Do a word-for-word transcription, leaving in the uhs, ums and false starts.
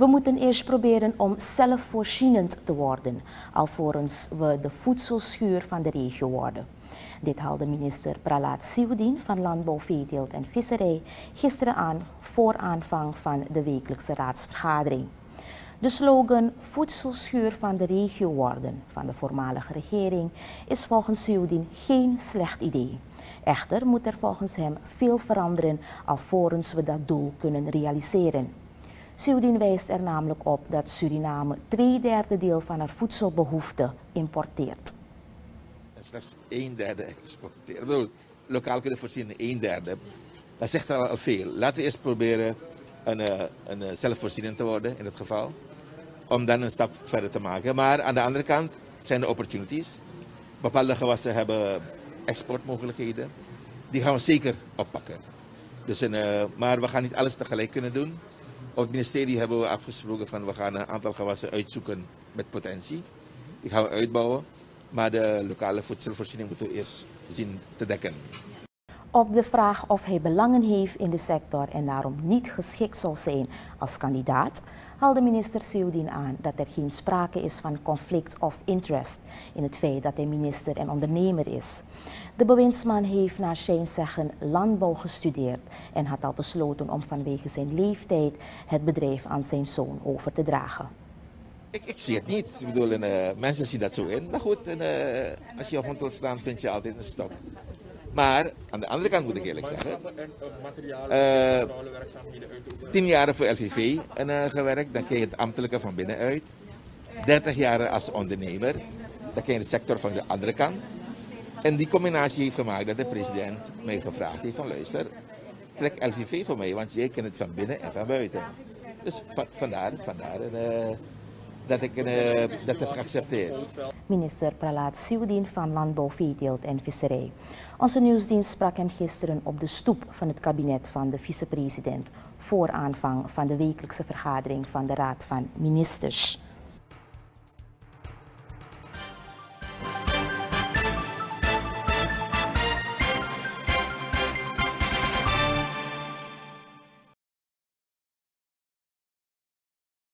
We moeten eerst proberen om zelfvoorzienend te worden, alvorens we de voedselschuur van de regio worden. Dit haalde minister Pralat Siudin van Landbouw, Veeteelt en Visserij gisteren aan voor aanvang van de wekelijkse raadsvergadering. De slogan voedselschuur van de regio worden van de voormalige regering is volgens Siudin geen slecht idee. Echter moet er volgens hem veel veranderen alvorens we dat doel kunnen realiseren. Siudin wijst er namelijk op dat Suriname twee derde deel van haar voedselbehoefte importeert. En slechts een derde exporteren. Ik bedoel, lokaal kunnen voorzien een derde. Dat zegt er al veel. Laten we eerst proberen een, een, een zelfvoorzienend te worden in het geval. Om dan een stap verder te maken. Maar aan de andere kant zijn er opportunities. Bepaalde gewassen hebben exportmogelijkheden. Die gaan we zeker oppakken. Dus een, uh, maar we gaan niet alles tegelijk kunnen doen. Op het ministerie hebben we afgesproken van we gaan een aantal gewassen uitzoeken met potentie. Die gaan we uitbouwen. Maar de lokale voedselvoorziening moeten we eerst zien te dekken. Op de vraag of hij belangen heeft in de sector en daarom niet geschikt zou zijn als kandidaat, haalde minister Siudin aan dat er geen sprake is van conflict of interest in het feit dat hij minister en ondernemer is. De bewindsman heeft naar zijn zeggen landbouw gestudeerd en had al besloten om vanwege zijn leeftijd het bedrijf aan zijn zoon over te dragen. Ik, ik zie het niet. Ik bedoel, en, uh, mensen zien dat zo in. Maar goed, en, uh, als je op hond wilt staan, vind je altijd een stop. Maar aan de andere kant moet ik eerlijk zeggen, uh, tien jaar voor L V V en, uh, gewerkt, dan ken je het ambtelijke van binnenuit. dertig jaar als ondernemer, dan ken je de sector van de andere kant. En die combinatie heeft gemaakt dat de president mij gevraagd heeft van luister, trek L V V voor mij, want jij kent het van binnen en van buiten. Dus van, vandaar, vandaar uh, dat ik uh, dat heb geaccepteerd. Minister Pralat Siudin van Landbouw, Veeteelt en Visserij. Onze nieuwsdienst sprak hem gisteren op de stoep van het kabinet van de vicepresident voor aanvang van de wekelijkse vergadering van de Raad van Ministers.